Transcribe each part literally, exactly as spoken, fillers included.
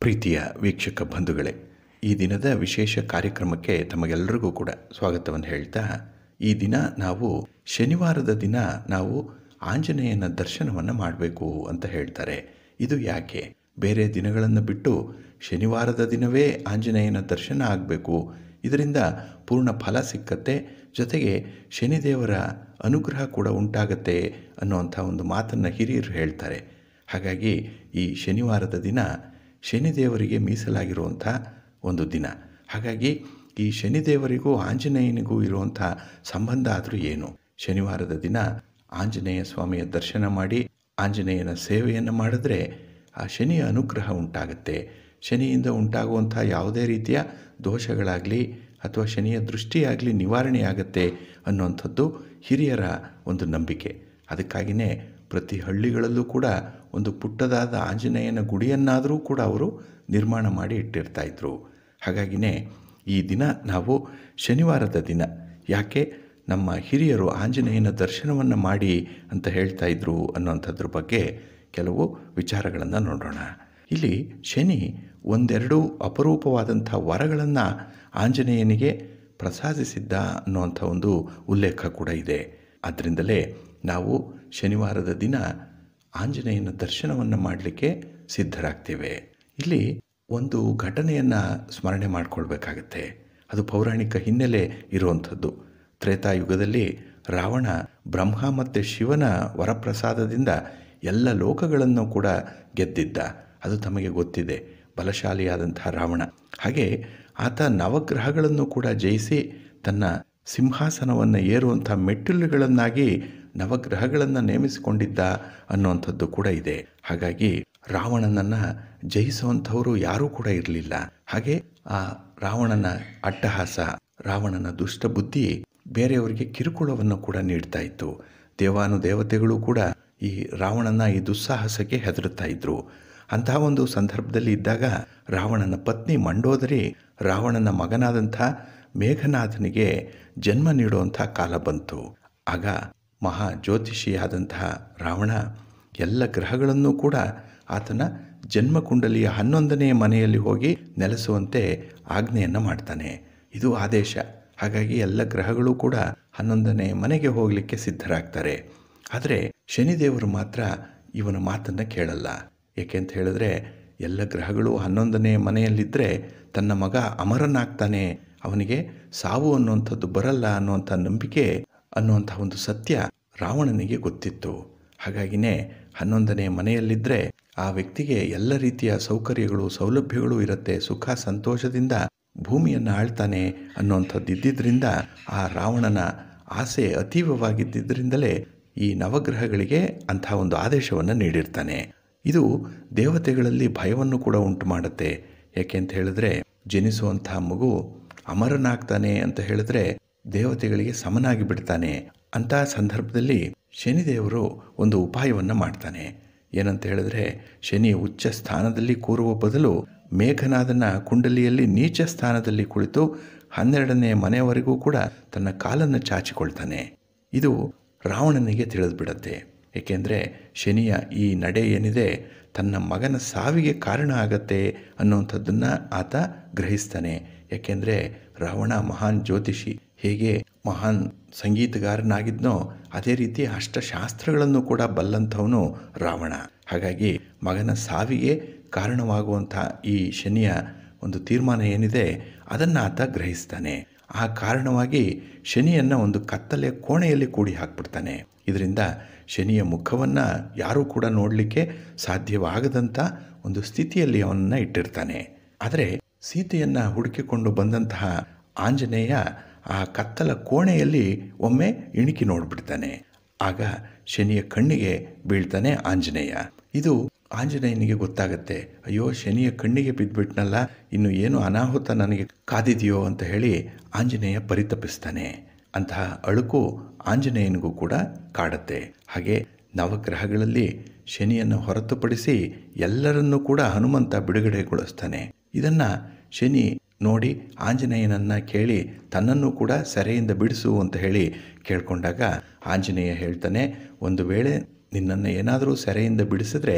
ಪ್ರೀತಿಯ ವೀಕ್ಷಕ ಬಂಧುಗಳೇ, ಈ ದಿನದ ವಿಶೇಷ ಕಾರ್ಯಕ್ರಮಕ್ಕೆ ತಮಗೆಲ್ಲರಿಗೂ ಕೂಡ ಸ್ವಾಗತವನ್ನು ಹೇಳ್ತಾ, ಈ ದಿನ ನಾವು ಶನಿವಾರದ ದಿನ ನಾವು ಆಂಜನೇಯನ ದರ್ಶನವನ್ನು ಮಾಡಬೇಕು ಅಂತ ಹೇಳ್ತಾರೆ. ಇದು ಯಾಕೆ? ಬೇರೆ ದಿನಗಳನ್ನು ಬಿಟ್ಟು ಶನಿವಾರದ ದಿನವೇ ಆಂಜನೇಯನ ದರ್ಶನ ಆಗಬೇಕು, ಇದರಿಂದ ಪೂರ್ಣ ಫಲ ಸಿಕ್ಕತ್ತೆ, ಜೊತೆಗೆ ಶನಿದೇವರ ಅನುಗ್ರಹ ಕೂಡ ಉಂಟಾಗತ್ತೆ ಅನ್ನುವಂಥ ಒಂದು ಮಾತನ್ನು ಹಿರಿಯರು ಹೇಳ್ತಾರೆ. ಹಾಗಾಗಿ ಈ ಶನಿವಾರದ ದಿನ ಶನಿದೇವರಿಗೆ ಮೀಸಲಾಗಿರುವಂಥ ಒಂದು ದಿನ. ಹಾಗಾಗಿ ಈ ಶನಿದೇವರಿಗೂ ಆಂಜನೇಯನಿಗೂ ಇರುವಂಥ ಸಂಬಂಧ ಆದರೂ ಏನು? ಶನಿವಾರದ ದಿನ ಆಂಜನೇಯ ಸ್ವಾಮಿಯ ದರ್ಶನ ಮಾಡಿ ಆಂಜನೇಯನ ಸೇವೆಯನ್ನು ಮಾಡಿದ್ರೆ ಆ ಶನಿಯ ಅನುಗ್ರಹ ಉಂಟಾಗುತ್ತೆ. ಶನಿಯಿಂದ ಉಂಟಾಗುವಂಥ ಯಾವುದೇ ರೀತಿಯ ದೋಷಗಳಾಗಲಿ ಅಥವಾ ಶನಿಯ ದೃಷ್ಟಿಯಾಗಲಿ ನಿವಾರಣೆಯಾಗತ್ತೆ ಅನ್ನುವಂಥದ್ದು ಹಿರಿಯರ ಒಂದು ನಂಬಿಕೆ. ಅದಕ್ಕಾಗಿಯೇ ಪ್ರತಿ ಹಳ್ಳಿಗಳಲ್ಲೂ ಕೂಡ ಒಂದು ಪುಟ್ಟದಾದ ಆಂಜನೇಯನ ಗುಡಿಯನ್ನಾದರೂ ಕೂಡ ಅವರು ನಿರ್ಮಾಣ ಮಾಡಿ ಇಟ್ಟಿರ್ತಾಯಿದ್ರು. ಹಾಗಾಗಿಯೇ ಈ ದಿನ ನಾವು ಶನಿವಾರದ ದಿನ ಯಾಕೆ ನಮ್ಮ ಹಿರಿಯರು ಆಂಜನೇಯನ ದರ್ಶನವನ್ನು ಮಾಡಿ ಅಂತ ಹೇಳ್ತಾ ಇದ್ರು ಅನ್ನೋಂಥದ್ರ ಬಗ್ಗೆ ಕೆಲವು ವಿಚಾರಗಳನ್ನು ನೋಡೋಣ. ಇಲ್ಲಿ ಶನಿ ಒಂದೆರಡು ಅಪರೂಪವಾದಂಥ ವರಗಳನ್ನು ಆಂಜನೇಯನಿಗೆ ಪ್ರಸಾದಿಸಿದ್ದ ಅನ್ನುವಂಥ ಒಂದು ಉಲ್ಲೇಖ ಕೂಡ ಇದೆ. ಆದ್ದರಿಂದಲೇ ನಾವು ಶನಿವಾರದ ದಿನ ಆಂಜನೇಯನ ದರ್ಶನವನ್ನು ಮಾಡಲಿಕ್ಕೆ ಸಿದ್ಧರಾಗ್ತೇವೆ. ಇಲ್ಲಿ ಒಂದು ಘಟನೆಯನ್ನು ಸ್ಮರಣೆ ಮಾಡಿಕೊಳ್ಬೇಕಾಗತ್ತೆ. ಅದು ಪೌರಾಣಿಕ ಹಿನ್ನೆಲೆ ಇರುವಂಥದ್ದು. ತ್ರೇತಾಯುಗದಲ್ಲಿ ರಾವಣ ಬ್ರಹ್ಮ ಮತ್ತು ಶಿವನ ವರಪ್ರಸಾದದಿಂದ ಎಲ್ಲ ಲೋಕಗಳನ್ನು ಕೂಡ ಗೆದ್ದಿದ್ದ. ಅದು ತಮಗೆ ಗೊತ್ತಿದೆ, ಬಲಶಾಲಿಯಾದಂಥ ರಾವಣ. ಹಾಗೆ ಆತ ನವಗ್ರಹಗಳನ್ನು ಕೂಡ ಜಯಿಸಿ ತನ್ನ ಸಿಂಹಾಸನವನ್ನು ಏರುವಂಥ ಮೆಟ್ಟಿಲುಗಳನ್ನಾಗಿ ನವಗ್ರಹಗಳನ್ನು ನೇಮಿಸಿಕೊಂಡಿದ್ದ ಅನ್ನುವಂಥದ್ದು ಕೂಡ ಇದೆ. ಹಾಗಾಗಿ ರಾವಣನನ್ನು ಜಯಿಸುವಂಥವರು ಯಾರೂ ಕೂಡ ಇರಲಿಲ್ಲ. ಹಾಗೆ ಆ ರಾವಣನ ಅಟ್ಟಹಾಸ, ರಾವಣನ ದುಷ್ಟ ಬುದ್ಧಿ ಬೇರೆಯವರಿಗೆ ಕಿರುಕುಳವನ್ನು ಕೂಡ ನೀಡ್ತಾ ಇತ್ತು. ದೇವಾನು ದೇವತೆಗಳು ಕೂಡ ಈ ರಾವಣನ ಈ ದುಸ್ಸಾಹಸಕ್ಕೆ ಹೆದರುತ್ತಾ ಇದ್ರು. ಅಂತಹ ಒಂದು ಸಂದರ್ಭದಲ್ಲಿ ಇದ್ದಾಗ ರಾವಣನ ಪತ್ನಿ ಮಂಡೋದರಿ ರಾವಣನ ಮಗನಾದಂಥ ಮೇಘನಾಥನಿಗೆ ಜನ್ಮ ನೀಡುವಂಥ ಕಾಲ ಬಂತು. ಆಗ ಮಹಾ ಜ್ಯೋತಿಷಿಯಾದಂತಹ ರಾವಣ ಎಲ್ಲ ಗ್ರಹಗಳನ್ನು ಕೂಡ ಆತನ ಜನ್ಮಕುಂಡಲಿಯ ಹನ್ನೊಂದನೆಯ ಮನೆಯಲ್ಲಿ ಹೋಗಿ ನೆಲೆಸುವಂತೆ ಆಜ್ಞೆಯನ್ನು ಮಾಡ್ತಾನೆ. ಇದು ಆದೇಶ. ಹಾಗಾಗಿ ಎಲ್ಲ ಗ್ರಹಗಳು ಕೂಡ ಹನ್ನೊಂದನೆಯ ಮನೆಗೆ ಹೋಗಲಿಕ್ಕೆ ಸಿದ್ಧರಾಗ್ತಾರೆ. ಆದರೆ ಶನಿದೇವರು ಮಾತ್ರ ಇವನ ಮಾತನ್ನು ಕೇಳಲ್ಲ. ಏಕೆಂತ ಹೇಳಿದ್ರೆ ಎಲ್ಲ ಗ್ರಹಗಳು ಹನ್ನೊಂದನೆಯ ಮನೆಯಲ್ಲಿದ್ದರೆ ತನ್ನ ಮಗ ಅಮರನಾಗ್ತಾನೆ, ಅವನಿಗೆ ಸಾವು ಅನ್ನುವಂಥದ್ದು ಬರಲ್ಲ ಅನ್ನುವಂಥ ನಂಬಿಕೆ ಅನ್ನುವಂಥ ಒಂದು ಸತ್ಯ ರಾವಣನಿಗೆ ಗೊತ್ತಿತ್ತು. ಹಾಗಾಗಿನೇ ಹನ್ನೊಂದನೆಯ ಮನೆಯಲ್ಲಿದ್ದರೆ ಆ ವ್ಯಕ್ತಿಗೆ ಎಲ್ಲ ರೀತಿಯ ಸೌಕರ್ಯಗಳು ಸೌಲಭ್ಯಗಳು ಇರುತ್ತೆ, ಸುಖ ಸಂತೋಷದಿಂದ ಭೂಮಿಯನ್ನು ಆಳ್ತಾನೆ ಅನ್ನುವಂಥದ್ದು ಇದ್ದಿದ್ದರಿಂದ ಆ ರಾವಣನ ಆಸೆ ಅತೀವವಾಗಿದ್ದರಿಂದಲೇ ಈ ನವಗ್ರಹಗಳಿಗೆ ಅಂಥ ಒಂದು ಆದೇಶವನ್ನು ನೀಡಿರ್ತಾನೆ. ಇದು ದೇವತೆಗಳಲ್ಲಿ ಭಯವನ್ನು ಕೂಡ ಉಂಟು ಮಾಡುತ್ತೆ. ಯಾಕೆ ಅಂತ ಹೇಳಿದ್ರೆ ಜನಿಸುವಂಥ ಮಗು ಅಮರನಾಗ್ತಾನೆ ಅಂತ ಹೇಳಿದ್ರೆ ದೇವತೆಗಳಿಗೆ ಸಮನಾಗಿ ಬಿಡ್ತಾನೆ. ಅಂತಹ ಸಂದರ್ಭದಲ್ಲಿ ಶನಿದೇವರು ಒಂದು ಉಪಾಯವನ್ನು ಮಾಡ್ತಾನೆ. ಏನಂತ ಹೇಳಿದ್ರೆ ಶನಿ ಉಚ್ಚ ಸ್ಥಾನದಲ್ಲಿ ಕೂರುವ ಬದಲು ಮೇಘನಾದನ ಕುಂಡಲಿಯಲ್ಲಿ ನೀಚ ಸ್ಥಾನದಲ್ಲಿ ಕುಳಿತು ಹನ್ನೆರಡನೇ ಮನೆಯವರೆಗೂ ಕೂಡ ತನ್ನ ಕಾಲನ್ನು ಚಾಚಿಕೊಳ್ತಾನೆ. ಇದು ರಾವಣನಿಗೆ ತಿಳಿದು ಬಿಡುತ್ತೆ. ಏಕೆಂದರೆ ಶನಿಯ ಈ ನಡೆ ಏನಿದೆ ತನ್ನ ಮಗನ ಸಾವಿಗೆ ಕಾರಣ ಆಗತ್ತೆ ಅನ್ನುವಂಥದ್ದನ್ನು ಆತ ಗ್ರಹಿಸ್ತಾನೆ. ಯಾಕೆಂದರೆ ರಾವಣ ಮಹಾನ್ ಜ್ಯೋತಿಷಿ, ಹೇಗೆ ಮಹಾನ್ ಸಂಗೀತಗಾರನಾಗಿದ್ನೋ ಅದೇ ರೀತಿ ಅಷ್ಟಶಾಸ್ತ್ರಗಳನ್ನು ಕೂಡ ಬಲ್ಲಂಥವನು ರಾವಣ. ಹಾಗಾಗಿ ಮಗನ ಸಾವಿಗೆ ಕಾರಣವಾಗುವಂಥ ಈ ಶನಿಯ ಒಂದು ತೀರ್ಮಾನ ಏನಿದೆ ಅದನ್ನು ಆತ ಗ್ರಹಿಸ್ತಾನೆ. ಆ ಕಾರಣವಾಗಿ ಶನಿಯನ್ನು ಒಂದು ಕತ್ತಲೆಯ ಕೋಣೆಯಲ್ಲಿ ಕೂಡಿ ಹಾಕ್ಬಿಡ್ತಾನೆ. ಇದರಿಂದ ಶನಿಯ ಮುಖವನ್ನು ಯಾರೂ ಕೂಡ ನೋಡಲಿಕ್ಕೆ ಸಾಧ್ಯವಾಗದಂಥ ಒಂದು ಸ್ಥಿತಿಯಲ್ಲಿ ಅವನನ್ನು ಇಟ್ಟಿರ್ತಾನೆ. ಆದರೆ ಸೀತೆಯನ್ನು ಹುಡುಕಿಕೊಂಡು ಬಂದಂತಹ ಆಂಜನೇಯ ಆ ಕತ್ತಲ ಕೋಣೆಯಲ್ಲಿ ಒಮ್ಮೆ ಇಣಿಕಿ ನೋಡಿಬಿಡ್ತಾನೆ. ಆಗ ಶನಿಯ ಕಣ್ಣಿಗೆ ಬೀಳ್ತಾನೆ ಆಂಜನೇಯ. ಇದು ಆಂಜನೇಯನಿಗೆ ಗೊತ್ತಾಗತ್ತೆ. ಅಯ್ಯೋ, ಶನಿಯ ಕಣ್ಣಿಗೆ ಬಿದ್ದುಬಿಟ್ನಲ್ಲ, ಇನ್ನು ಏನು ಅನಾಹುತ ನನಗೆ ಕಾದಿದೆಯೋ ಅಂತ ಹೇಳಿ ಆಂಜನೇಯ ಪರಿತಪಿಸ್ತಾನೆ. ಅಂತಹ ಅಳುಕು ಆಂಜನೇಯನಿಗೂ ಕೂಡ ಕಾಡುತ್ತೆ. ಹಾಗೆ ನವಗ್ರಹಗಳಲ್ಲಿ ಶನಿಯನ್ನು ಹೊರತುಪಡಿಸಿ ಎಲ್ಲರನ್ನೂ ಕೂಡ ಹನುಮಂತ ಬಿಡುಗಡೆಗೊಳಿಸ್ತಾನೆ. ಇದನ್ನು ಶನಿ ನೋಡಿ ಆಂಜನೇಯನನ್ನು ಕೇಳಿ ತನ್ನನ್ನು ಕೂಡ ಸೆರೆಯಿಂದ ಬಿಡಿಸು ಅಂತ ಹೇಳಿ ಕೇಳ್ಕೊಂಡಾಗ ಆಂಜನೇಯ ಹೇಳ್ತಾನೆ, ಒಂದು ವೇಳೆ ನಿನ್ನನ್ನು ಏನಾದರೂ ಸೆರೆಯಿಂದ ಬಿಡಿಸಿದ್ರೆ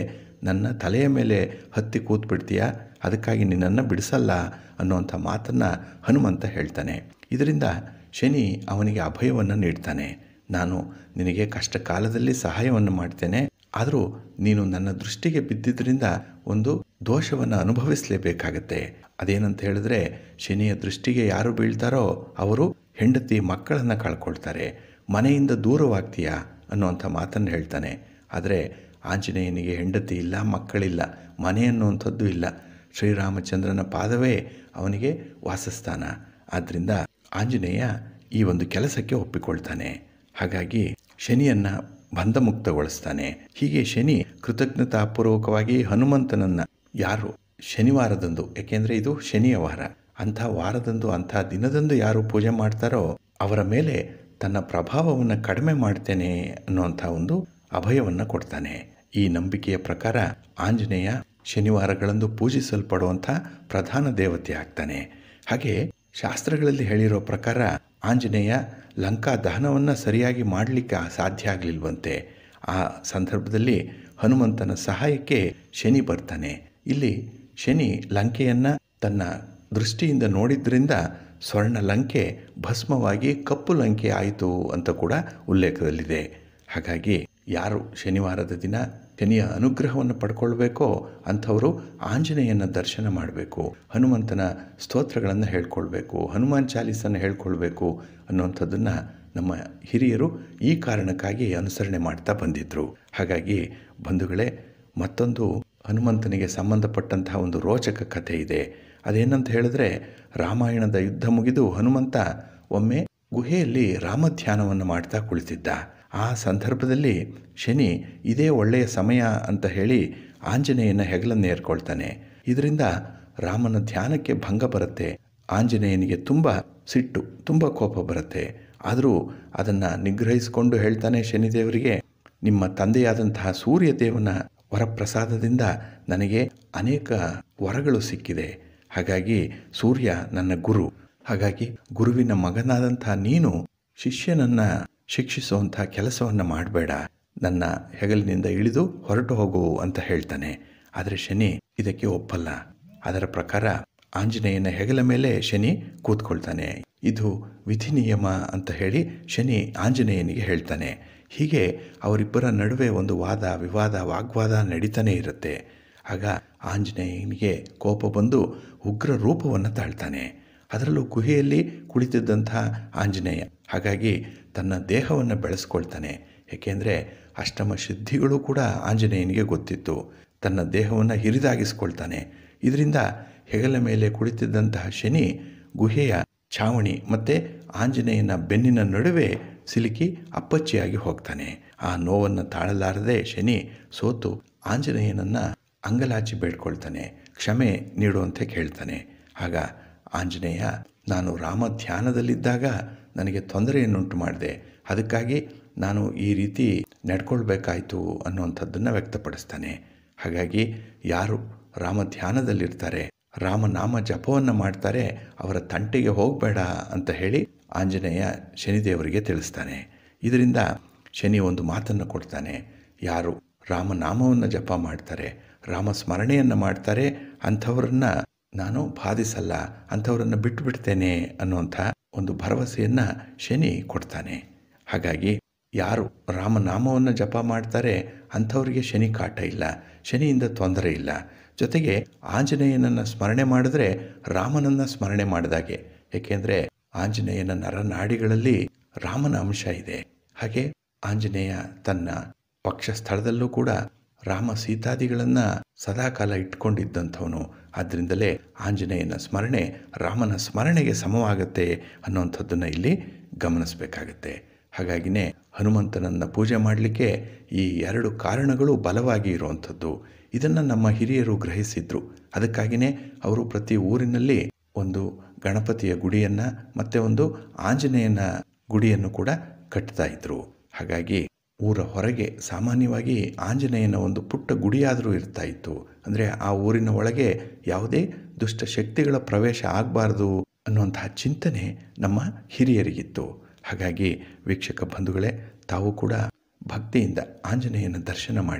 ನನ್ನ ತಲೆಯ ಮೇಲೆ ಹತ್ತಿ ಕೂತ್ಬಿಡ್ತೀಯಾ, ಅದಕ್ಕಾಗಿ ನಿನ್ನನ್ನು ಬಿಡಿಸಲ್ಲ ಅನ್ನುವಂಥ ಮಾತನ್ನು ಹನುಮಂತ ಹೇಳ್ತಾನೆ. ಇದರಿಂದ ಶನಿ ಅವನಿಗೆ ಅಭಯವನ್ನು ನೀಡ್ತಾನೆ. ನಾನು ನಿನಗೆ ಕಷ್ಟ ಕಾಲದಲ್ಲಿ ಸಹಾಯವನ್ನು ಮಾಡ್ತೇನೆ, ಆದರೂ ನೀನು ನನ್ನ ದೃಷ್ಟಿಗೆ ಬಿದ್ದಿದ್ದರಿಂದ ಒಂದು ದೋಷವನ್ನು ಅನುಭವಿಸಲೇಬೇಕಾಗತ್ತೆ. ಅದೇನಂತ ಹೇಳಿದ್ರೆ, ಶನಿಯ ದೃಷ್ಟಿಗೆ ಯಾರು ಬೀಳ್ತಾರೋ ಅವರು ಹೆಂಡತಿ ಮಕ್ಕಳನ್ನು ಕಳ್ಕೊಳ್ತಾರೆ, ಮನೆಯಿಂದ ದೂರವಾಗ್ತೀಯಾ ಅನ್ನುವಂಥ ಮಾತನ್ನು ಹೇಳ್ತಾನೆ. ಆದರೆ ಆಂಜನೇಯನಿಗೆ ಹೆಂಡತಿ ಇಲ್ಲ, ಮಕ್ಕಳಿಲ್ಲ, ಮನೆ ಅನ್ನುವಂಥದ್ದು ಇಲ್ಲ. ಶ್ರೀರಾಮಚಂದ್ರನ ಪಾದವೇ ಅವನಿಗೆ ವಾಸಸ್ಥಾನ. ಆದ್ದರಿಂದ ಆಂಜನೇಯ ಈ ಒಂದು ಕೆಲಸಕ್ಕೆ ಒಪ್ಪಿಕೊಳ್ತಾನೆ. ಹಾಗಾಗಿ ಶನಿಯನ್ನು ಬಂಧಮುಕ್ತಗೊಳಿಸ್ತಾನೆ. ಹೀಗೆ ಶನಿ ಕೃತಜ್ಞತಾಪೂರ್ವಕವಾಗಿ ಹನುಮಂತನನ್ನು ಯಾರು ಶನಿವಾರದಂದು, ಯಾಕೆಂದರೆ ಇದು ಶನಿಯ ವಾರ, ಅಂಥ ವಾರದಂದು ಅಂಥ ದಿನದಂದು ಯಾರು ಪೂಜೆ ಮಾಡ್ತಾರೋ ಅವರ ಮೇಲೆ ತನ್ನ ಪ್ರಭಾವವನ್ನು ಕಡಿಮೆ ಮಾಡ್ತೇನೆ ಅನ್ನುವಂಥ ಒಂದು ಅಭಯವನ್ನು ಕೊಡ್ತಾನೆ. ಈ ನಂಬಿಕೆಯ ಪ್ರಕಾರ ಆಂಜನೇಯ ಶನಿವಾರಗಳಂದು ಪೂಜಿಸಲ್ಪಡುವಂಥ ಪ್ರಧಾನ ದೇವತೆ ಆಗ್ತಾನೆ. ಹಾಗೆ ಶಾಸ್ತ್ರಗಳಲ್ಲಿ ಹೇಳಿರೋ ಪ್ರಕಾರ ಆಂಜನೇಯ ಲಂಕಾ ದಹನವನ್ನು ಸರಿಯಾಗಿ ಮಾಡಲಿಕ್ಕೆ ಸಾಧ್ಯ ಆಗಲಿಲ್ವಂತೆ. ಆ ಸಂದರ್ಭದಲ್ಲಿ ಹನುಮಂತನ ಸಹಾಯಕ್ಕೆ ಶನಿ ಬರ್ತಾನೆ. ಇಲ್ಲಿ ಶನಿ ಲಂಕೆಯನ್ನು ತನ್ನ ದೃಷ್ಟಿಯಿಂದ ನೋಡಿದ್ರಿಂದ ಸ್ವರ್ಣ ಲಂಕೆ ಭಸ್ಮವಾಗಿ ಕಪ್ಪು ಲಂಕೆ ಆಯಿತು ಅಂತ ಕೂಡ ಉಲ್ಲೇಖದಲ್ಲಿದೆ. ಹಾಗಾಗಿ ಯಾರು ಶನಿವಾರದ ದಿನ ಶನಿಯ ಅನುಗ್ರಹವನ್ನು ಪಡ್ಕೊಳ್ಬೇಕೋ ಅಂಥವರು ಆಂಜನೇಯನ ದರ್ಶನ ಮಾಡಬೇಕು, ಹನುಮಂತನ ಸ್ತೋತ್ರಗಳನ್ನು ಹೇಳ್ಕೊಳ್ಬೇಕು, ಹನುಮಾನ್ ಚಾಲೀಸನ್ನು ಹೇಳ್ಕೊಳ್ಬೇಕು ಅನ್ನುವಂಥದ್ದನ್ನು ನಮ್ಮ ಹಿರಿಯರು ಈ ಕಾರಣಕ್ಕಾಗಿ ಅನುಸರಣೆ ಮಾಡ್ತಾ ಬಂದಿದ್ದರು. ಹಾಗಾಗಿ ಬಂಧುಗಳೇ, ಮತ್ತೊಂದು ಹನುಮಂತನಿಗೆ ಸಂಬಂಧಪಟ್ಟಂತಹ ಒಂದು ರೋಚಕ ಕಥೆ ಇದೆ. ಅದೇನಂತ ಹೇಳಿದ್ರೆ, ರಾಮಾಯಣದ ಯುದ್ಧ ಮುಗಿದು ಹನುಮಂತ ಒಮ್ಮೆ ಗುಹೆಯಲ್ಲಿ ರಾಮಧ್ಯಾನವನ್ನು ಮಾಡ್ತಾ ಕುಳಿತಿದ್ದ. ಆ ಸಂದರ್ಭದಲ್ಲಿ ಶನಿ ಇದೇ ಒಳ್ಳೆಯ ಸಮಯ ಅಂತ ಹೇಳಿ ಆಂಜನೇಯನ ಹೆಗಲನ್ನು ಏರ್ಕೊಳ್ತಾನೆ. ಇದರಿಂದ ರಾಮನ ಧ್ಯಾನಕ್ಕೆ ಭಂಗ ಬರುತ್ತೆ. ಆಂಜನೇಯನಿಗೆ ತುಂಬ ಸಿಟ್ಟು, ತುಂಬ ಕೋಪ ಬರುತ್ತೆ. ಆದರೂ ಅದನ್ನು ನಿಗ್ರಹಿಸಿಕೊಂಡು ಹೇಳ್ತಾನೆ ಶನಿದೇವರಿಗೆ, ನಿಮ್ಮ ತಂದೆಯಾದಂತಹ ಸೂರ್ಯದೇವನ ವರಪ್ರಸಾದದಿಂದ ನನಗೆ ಅನೇಕ ವರಗಳು ಸಿಕ್ಕಿದೆ. ಹಾಗಾಗಿ ಸೂರ್ಯ ನನ್ನ ಗುರು, ಹಾಗಾಗಿ ಗುರುವಿನ ಮಗನಾದಂಥ ನೀನು ಶಿಷ್ಯನನ್ನು ಶಿಕ್ಷಿಸುವಂಥ ಕೆಲಸವನ್ನು ಮಾಡಬೇಡ, ನನ್ನ ಹೆಗಲಿನಿಂದ ಇಳಿದು ಹೊರಟು ಹೋಗು ಅಂತ ಹೇಳ್ತಾನೆ. ಆದರೆ ಶನಿ ಇದಕ್ಕೆ ಒಪ್ಪಲ್ಲ. ಅದರ ಪ್ರಕಾರ ಆಂಜನೇಯನ ಹೆಗಲ ಮೇಲೆ ಶನಿ ಕೂತ್ಕೊಳ್ತಾನೆ. ಇದು ವಿಧಿ ನಿಯಮ ಅಂತ ಹೇಳಿ ಶನಿ ಆಂಜನೇಯನಿಗೆ ಹೇಳ್ತಾನೆ. ಹೀಗೆ ಅವರಿಬ್ಬರ ನಡುವೆ ಒಂದು ವಾದ ವಿವಾದ ವಾಗ್ವಾದ ನಡೀತಾನೆ ಇರುತ್ತೆ. ಆಗ ಆಂಜನೇಯನಿಗೆ ಕೋಪ ಬಂದು ಉಗ್ರ ರೂಪವನ್ನು ತಾಳ್ತಾನೆ. ಅದರಲ್ಲೂ ಗುಹೆಯಲ್ಲಿ ಕುಳಿತಿದ್ದಂಥ ಆಂಜನೇಯ ಹಾಗಾಗಿ ತನ್ನ ದೇಹವನ್ನು ಬೆಳೆಸ್ಕೊಳ್ತಾನೆ. ಏಕೆಂದರೆ ಅಷ್ಟಮ ಸಿದ್ಧಿಗಳು ಕೂಡ ಆಂಜನೇಯನಿಗೆ ಗೊತ್ತಿತ್ತು. ತನ್ನ ದೇಹವನ್ನು ಹಿರಿದಾಗಿಸ್ಕೊಳ್ತಾನೆ. ಇದರಿಂದ ಹೆಗಲ ಮೇಲೆ ಕುಳಿತಿದ್ದಂತಹ ಶನಿ ಗುಹೆಯ ಛಾವಣಿ ಮತ್ತು ಆಂಜನೇಯನ ಬೆನ್ನಿನ ನಡುವೆ ಸಿಲುಕಿ ಅಪ್ಪಚ್ಚಿಯಾಗಿ ಹೋಗ್ತಾನೆ. ಆ ನೋವನ್ನು ತಾಳಲಾರದೆ ಶನಿ ಸೋತು ಆಂಜನೇಯನನ್ನು ಅಂಗಲಾಚಿ ಬೇಡ್ಕೊಳ್ತಾನೆ, ಕ್ಷಮೆ ನೀಡುವಂತೆ ಕೇಳ್ತಾನೆ. ಆಗ ಆಂಜನೇಯ, ನಾನು ರಾಮ ಧ್ಯಾನದಲ್ಲಿದ್ದಾಗ ನನಗೆ ತೊಂದರೆಯನ್ನುಂಟು ಮಾಡಿದೆ, ಅದಕ್ಕಾಗಿ ನಾನು ಈ ರೀತಿ ನಡ್ಕೊಳ್ಬೇಕಾಯಿತು ಅನ್ನುವಂಥದ್ದನ್ನು ವ್ಯಕ್ತಪಡಿಸ್ತಾನೆ. ಹಾಗಾಗಿ ಯಾರು ರಾಮ ಧ್ಯಾನದಲ್ಲಿರ್ತಾರೆ, ರಾಮನಾಮ ಜಪವನ್ನು ಮಾಡ್ತಾರೆ, ಅವರ ತಂಟೆಗೆ ಹೋಗಬೇಡ ಅಂತ ಹೇಳಿ ಆಂಜನೇಯ ಶನಿದೇವರಿಗೆ ತಿಳಿಸ್ತಾನೆ. ಇದರಿಂದ ಶನಿ ಒಂದು ಮಾತನ್ನು ಕೊಡ್ತಾನೆ, ಯಾರು ರಾಮನಾಮವನ್ನು ಜಪ ಮಾಡ್ತಾರೆ, ರಾಮ ಸ್ಮರಣೆಯನ್ನು ಮಾಡ್ತಾರೆ, ಅಂಥವ್ರನ್ನ ನಾನು ಬಾಧಿಸಲ್ಲ, ಅಂಥವ್ರನ್ನು ಬಿಟ್ಟು ಬಿಡ್ತೇನೆ ಅನ್ನುವಂಥ ಒಂದು ಭರವಸೆಯನ್ನು ಶನಿ ಕೊಡ್ತಾನೆ. ಹಾಗಾಗಿ ಯಾರು ರಾಮನಾಮವನ್ನು ಜಪ ಮಾಡ್ತಾರೆ ಅಂಥವ್ರಿಗೆ ಶನಿ ಕಾಟ ಇಲ್ಲ, ಶನಿಯಿಂದ ತೊಂದರೆ ಇಲ್ಲ. ಜೊತೆಗೆ ಆಂಜನೇಯನನ್ನು ಸ್ಮರಣೆ ಮಾಡಿದ್ರೆ ರಾಮನನ್ನು ಸ್ಮರಣೆ ಮಾಡಿದಾಗೆ. ಏಕೆಂದರೆ ಆಂಜನೇಯನ ನರನಾಡಿಗಳಲ್ಲಿ ರಾಮನ ಅಂಶ ಇದೆ. ಹಾಗೆ ಆಂಜನೇಯ ತನ್ನ ವಕ್ಷಸ್ಥಳದಲ್ಲೂ ಕೂಡ ರಾಮ ಸೀತಾದಿಗಳನ್ನು ಸದಾಕಾಲ ಇಟ್ಕೊಂಡಿದ್ದಂಥವನು. ಆದ್ದರಿಂದಲೇ ಆಂಜನೇಯನ ಸ್ಮರಣೆ ರಾಮನ ಸ್ಮರಣೆಗೆ ಸಮವಾಗುತ್ತೆ ಅನ್ನುವಂಥದ್ದನ್ನು ಇಲ್ಲಿ ಗಮನಿಸಬೇಕಾಗತ್ತೆ. ಹಾಗಾಗಿನೇ ಹನುಮಂತನನ್ನು ಪೂಜೆ ಮಾಡಲಿಕ್ಕೆ ಈ ಎರಡು ಕಾರಣಗಳು ಬಲವಾಗಿ ಇರುವಂಥದ್ದು. ಇದನ್ನು ನಮ್ಮ ಹಿರಿಯರು ಗ್ರಹಿಸಿದ್ರು. ಅದಕ್ಕಾಗಿಯೇ ಅವರು ಪ್ರತಿ ಊರಿನಲ್ಲಿ ಒಂದು ಗಣಪತಿಯ ಗುಡಿಯನ್ನು ಮತ್ತು ಒಂದು ಆಂಜನೇಯನ ಗುಡಿಯನ್ನು ಕೂಡ ಕಟ್ತಾ ಇದ್ರು. ಹಾಗಾಗಿ ಊರ ಹೊರಗೆ ಸಾಮಾನ್ಯವಾಗಿ ಆಂಜನೇಯನ ಒಂದು ಪುಟ್ಟ ಗುಡಿಯಾದರೂ ಇರ್ತಾ ಇತ್ತು. ಅಂದರೆ ಆ ಊರಿನ ಒಳಗೆ ಯಾವುದೇ ದುಷ್ಟ ಶಕ್ತಿಗಳ ಪ್ರವೇಶ ಆಗಬಾರ್ದು ಅನ್ನುವಂತಹ ಚಿಂತನೆ ನಮ್ಮ ಹಿರಿಯರಿಗಿತ್ತು. ಹಾಗಾಗಿ ವೀಕ್ಷಕ ಬಂಧುಗಳೇ, ತಾವು ಕೂಡ ಭಕ್ತಿಯಿಂದ ಆಂಜನೇಯನ ದರ್ಶನ ಮಾಡಿ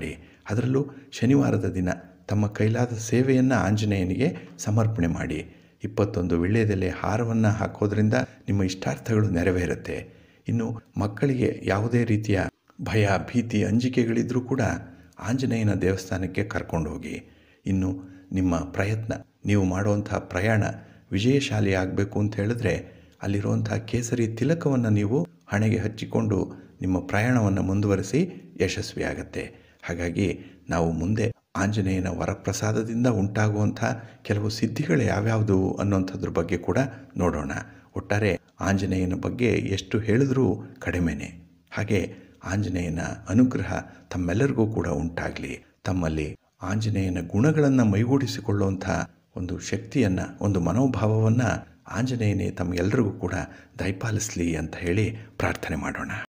ಅದರಲ್ಲೂ ಶನಿವಾರದ ದಿನ ತಮ್ಮ ಕೈಲಾದ ಸೇವೆಯನ್ನು ಆಂಜನೇಯನಿಗೆ ಸಮರ್ಪಣೆ ಮಾಡಿ. ಇಪ್ಪತ್ತೊಂದು ವೀಳ್ಯದೆಲೆ ಹಾರವನ್ನು ಹಾಕೋದ್ರಿಂದ ನಿಮ್ಮ ಇಷ್ಟಾರ್ಥಗಳು ನೆರವೇರುತ್ತೆ. ಇನ್ನು ಮಕ್ಕಳಿಗೆ ಯಾವುದೇ ರೀತಿಯ ಭಯ, ಭೀತಿ, ಅಂಜಿಕೆಗಳಿದ್ರೂ ಕೂಡ ಆಂಜನೇಯನ ದೇವಸ್ಥಾನಕ್ಕೆ ಕರ್ಕೊಂಡು ಹೋಗಿ. ಇನ್ನು ನಿಮ್ಮ ಪ್ರಯತ್ನ, ನೀವು ಮಾಡುವಂಥ ಪ್ರಯಾಣ ವಿಜಯಶಾಲಿ ಆಗಬೇಕು ಅಂತ ಹೇಳಿದ್ರೆ ಅಲ್ಲಿರುವಂಥ ಕೇಸರಿ ತಿಲಕವನ್ನು ನೀವು ಹಣೆಗೆ ಹಚ್ಚಿಕೊಂಡು ನಿಮ್ಮ ಪ್ರಯಾಣವನ್ನು ಮುಂದುವರಿಸಿ ಯಶಸ್ವಿಯಾಗತ್ತೆ. ಹಾಗಾಗಿ ನಾವು ಮುಂದೆ ಆಂಜನೇಯನ ವರಪ್ರಸಾದದಿಂದ ಉಂಟಾಗುವಂಥ ಕೆಲವು ಸಿದ್ಧಿಗಳು ಯಾವ್ಯಾವುದು ಅನ್ನೋಂಥದ್ರ ಬಗ್ಗೆ ಕೂಡ ನೋಡೋಣ. ಒಟ್ಟಾರೆ ಆಂಜನೇಯನ ಬಗ್ಗೆ ಎಷ್ಟು ಹೇಳಿದ್ರೂ ಕಡಿಮೆನೆ. ಹಾಗೆ ಆಂಜನೇಯನ ಅನುಗ್ರಹ ತಮ್ಮೆಲ್ಲರಿಗೂ ಕೂಡ ಉಂಟಾಗಲಿ. ತಮ್ಮಲ್ಲಿ ಆಂಜನೇಯನ ಗುಣಗಳನ್ನು ಮೈಗೂಡಿಸಿಕೊಳ್ಳುವಂಥ ಒಂದು ಶಕ್ತಿಯನ್ನು, ಒಂದು ಮನೋಭಾವವನ್ನು ಆಂಜನೇಯನೇ ತಮಗೆಲ್ಲರಿಗೂ ಕೂಡ ದಯಪಾಲಿಸಲಿ ಅಂತ ಹೇಳಿ ಪ್ರಾರ್ಥನೆ ಮಾಡೋಣ.